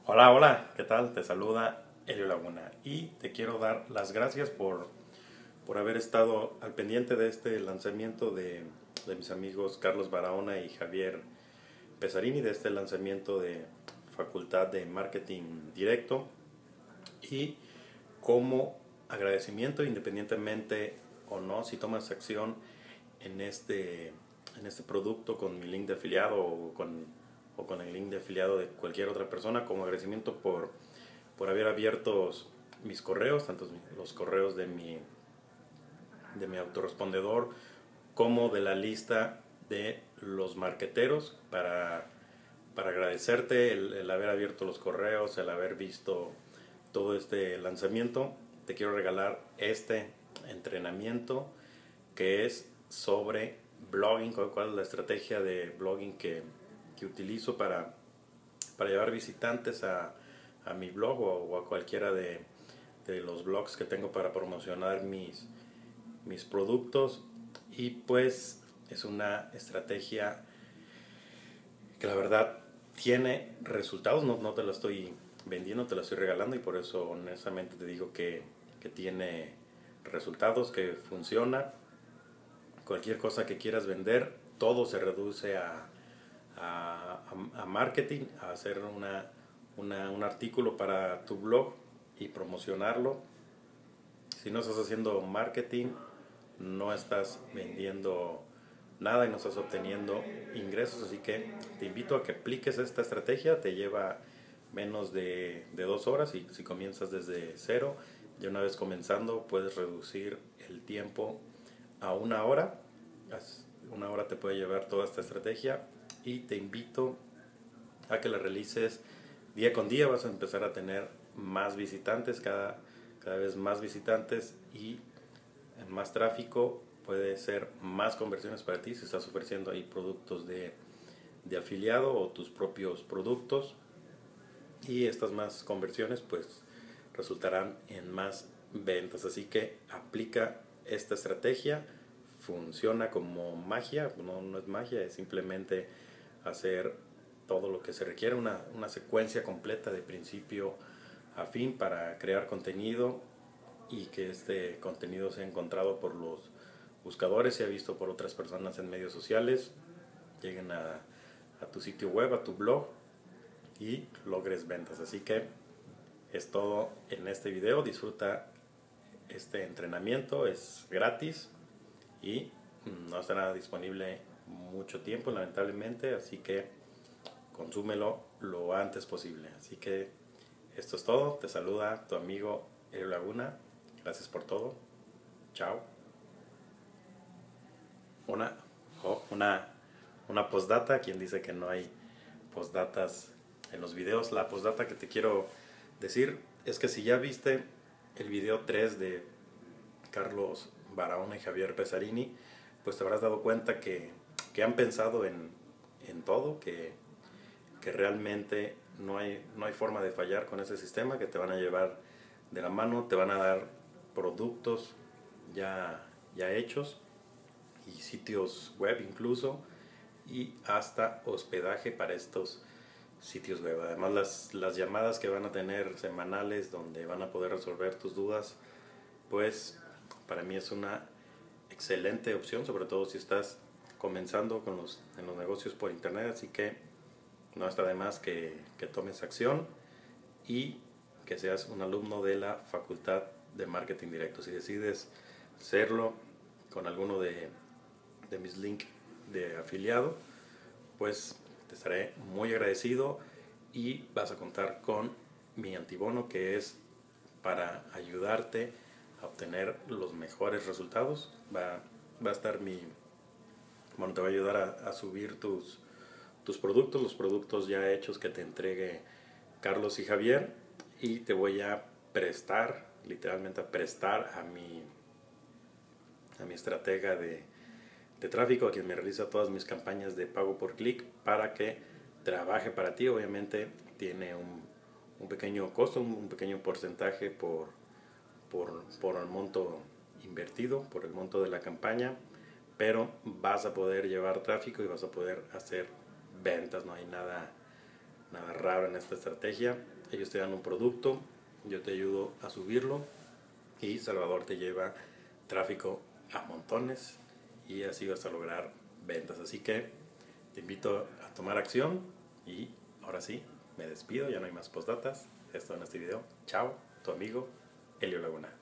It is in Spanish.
Hola, hola, ¿qué tal? Te saluda Elio Laguna y te quiero dar las gracias por haber estado al pendiente de este lanzamiento de mis amigos Carlos Barahona y Javier Pesarini, de este lanzamiento de Facultad de Marketing Directo. Y como agradecimiento, independientemente o no, si tomas acción en este producto con mi link de afiliado o con el link de afiliado de cualquier otra persona, como agradecimiento por haber abierto mis correos, tanto los correos de mi autorrespondedor como de la lista de los marqueteros, para agradecerte el haber abierto los correos, el haber visto todo este lanzamiento. Te quiero regalar este entrenamiento que es sobre blogging, cuál es la estrategia de blogging que utilizo para llevar visitantes a mi blog o a cualquiera de los blogs que tengo para promocionar mis productos. Y pues es una estrategia que la verdad tiene resultados. No te la estoy vendiendo, te la estoy regalando, y por eso honestamente te digo que tiene resultados, que funciona. Cualquier cosa que quieras vender, todo se reduce a marketing, a hacer un artículo para tu blog y promocionarlo. Si no estás haciendo marketing, no estás vendiendo nada y no estás obteniendo ingresos. Así que te invito a que apliques esta estrategia. Te lleva menos de 2 horas, y si comienzas desde cero, ya una vez comenzando puedes reducir el tiempo a 1 hora. 1 hora te puede llevar toda esta estrategia, y te invito a que la realices día con día. Vas a empezar a tener más visitantes, cada vez más visitantes, y más tráfico. Puede ser más conversiones para ti si estás ofreciendo ahí productos de afiliado o tus propios productos, y estas más conversiones pues resultarán en más ventas. Así que aplica esta estrategia. Funciona como magia. No es magia, es simplemente hacer todo lo que se requiere, una secuencia completa de principio a fin para crear contenido, y que este contenido sea encontrado por los buscadores, sea visto por otras personas en medios sociales, lleguen a tu sitio web, a tu blog, y logres ventas. Así que es todo en este video. Disfruta este entrenamiento, es gratis y no estará disponible mucho tiempo, lamentablemente, así que consúmelo lo antes posible. Así que esto es todo. Te saluda tu amigo El Laguna. Gracias por todo. Chao. Una, oh, una postdata. Quien dice que no hay postdatas en los videos? La postdata que te quiero decir es que si ya viste el video 3 de Carlos Barahona y Javier Pesarini, pues te habrás dado cuenta que han pensado en todo, que realmente no hay forma de fallar con ese sistema, que te van a llevar de la mano, te van a dar productos ya hechos, y sitios web incluso, y hasta hospedaje para estos sitios web. Además, las llamadas que van a tener semanales, donde van a poder resolver tus dudas, pues para mí es una excelente opción, sobre todo si estás comenzando en los negocios por internet. Así que no está de más que tomes acción y que seas un alumno de la Facultad de Marketing Directo. Si decides serlo con alguno de mis links de afiliado, pues te estaré muy agradecido, y vas a contar con mi antibono, que es para ayudarte a obtener los mejores resultados. Va a estar bueno, te va a ayudar a subir tus productos, los productos ya hechos que te entregue Carlos y Javier, y te voy a prestar, literalmente a prestar a mi estratega de tráfico, a quien me realiza todas mis campañas de pago por clic, para que trabaje para ti. Obviamente tiene un pequeño costo, un pequeño porcentaje por el monto invertido, por el monto de la campaña, pero vas a poder llevar tráfico y vas a poder hacer ventas. No hay nada raro en esta estrategia. Ellos te dan un producto, yo te ayudo a subirlo y Salvador te lleva tráfico a montones y así vas a lograr ventas. Así que te invito a tomar acción y ahora sí, me despido, ya no hay más postdatas. Esto en este video. Chao, tu amigo Elio Laguna.